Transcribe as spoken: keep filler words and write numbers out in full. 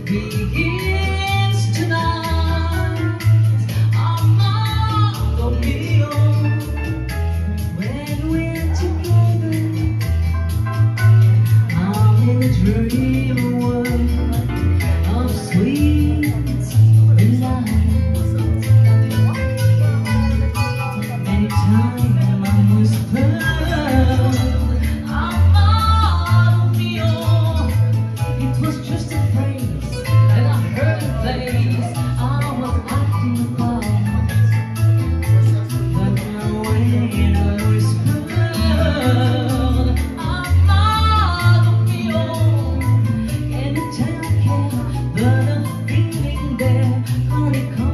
begins tonight. Amado mio, when we're together, I'm in a dream world of sweet delight. Anytime I'm whispered, amado mio, it was just a phrase that I heard a place I was acting about. But now when I whispered, amado mio, anytime I care, but a feeling there, honey.